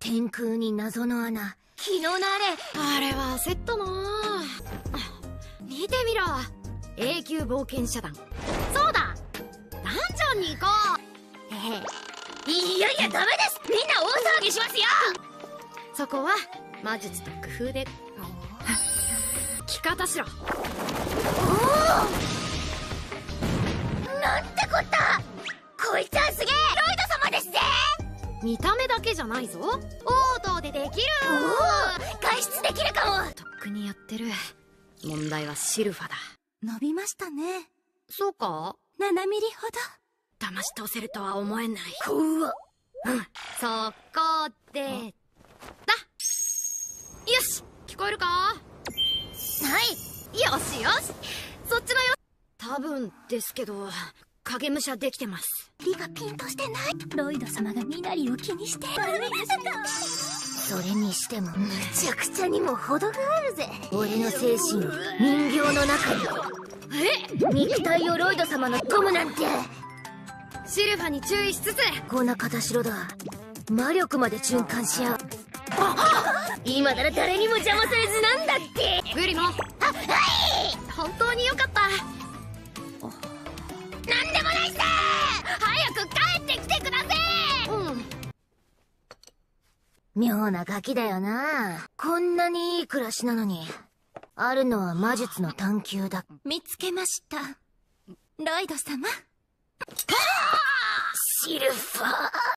天空に謎の穴。昨日のあれは焦ったなぁ。見てみろ、永久冒険者団。そうだ、ダンジョンに行こう。 いやいや、ダメです。みんな大騒ぎしますよ。 そこは魔術と工夫で着方しろ。 なんてこった。こいつはすげえロイド様ですぜ。 見た目だけじゃないぞ、オートでできる。 外出できるかも。 とっくにやってる。問題はシルファだ。 伸びましたね。 そうか、 7ミリほど。 騙し通せるとは思えない。 怖っ。 そこでだ。よし、聞こえるか。 はい。 よしよし、そっちのよ。多分ですけど、影武者できてます。 リがピンとしてない。ロイド様が身なりを気にして悪いですそれにしてもむちゃくちゃにも程があるぜ。俺の精神を人形の中に。肉体をロイド様の込むなんて。 シルファに注意しつつ。 こんな形しろだ。魔力まで循環し合う。今なら誰にも邪魔されずなんだって。 グリモ、本当によかった。 なんでもないさ。 早く帰ってきてください。 妙なガキだよな。こんなにいい暮らしなのに。あるのは魔術の探求だ。 見つけました。ロイド様。 シルファー。